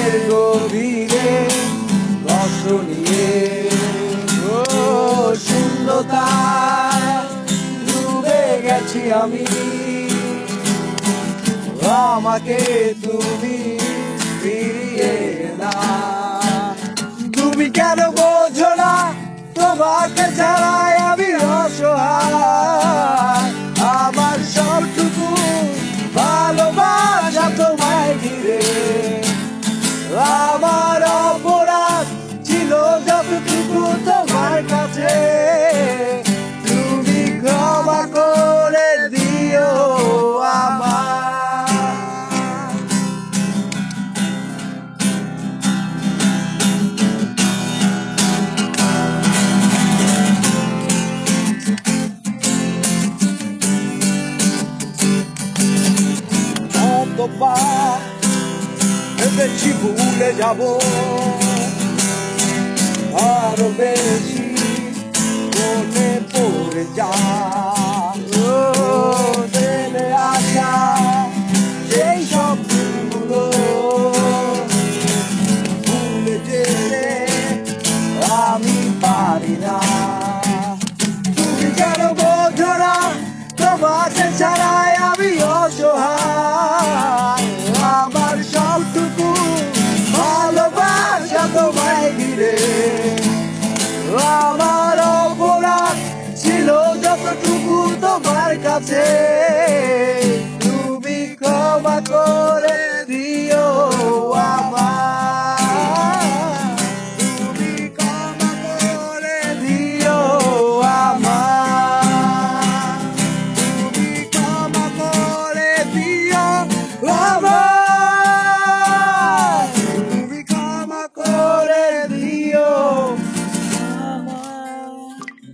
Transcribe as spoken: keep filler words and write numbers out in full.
গভীরে কষ্ট নিয়ে ও শূন্যতায় ডুবে গেছি আমি। আমাকে তুমি ফিরিয়ে না, তুমি কেন বোঝো না তোমাকে ছাড়াই আমি অসহায়। আমার সবটুকু ভালোবাসা তোমায় ঘিরে, আমার অপরাধ ছিল যতটুকু তোমার কাছে, তুমি ক্ষমা করে দিও আমার। ভেবেছি ভুলে যাব, আরো বেশি মনে পড়ে যা জেনে আসা সেই সব দিনগুলো ভুলে যেতে আমি পারি না। তুমি কেন বোঝো না তোমাকে ছাড়াই আমি অসহায়। আমার সবটুকু ভালোবাসা তোমায় ঘিরে, আমার অপরাধ ছিল যতটুকু তোমার কাছে, তুমি ক্ষমা করে